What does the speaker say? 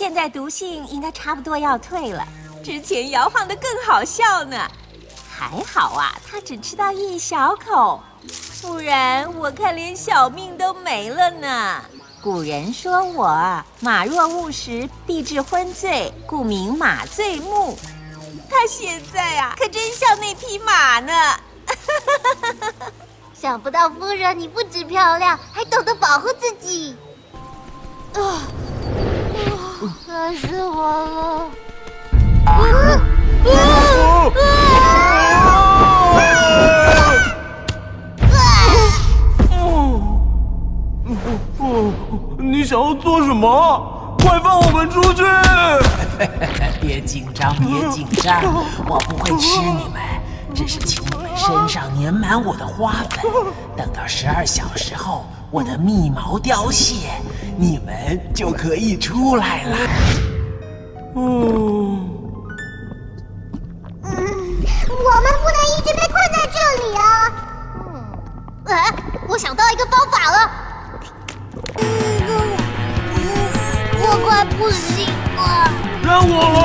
现在毒性应该差不多要退了，之前摇晃得更好笑呢。还好啊，他只吃到一小口，不然我看连小命都没了呢。古人说我马若误食，必致昏醉，故名马醉目。他现在啊，可真像那匹马呢。 想不到夫人你不止漂亮，还懂得保护自己。累死我了！ 你想要做什么？快放我们出去！ 别紧张，别紧张，我不会吃你们，只是请你们身上粘满我的花粉。等到12小时后，我的密毛凋谢，你们就可以出来了。 我们不能一直被困在这里啊！我想到一个方法了。我快不行了！ 让我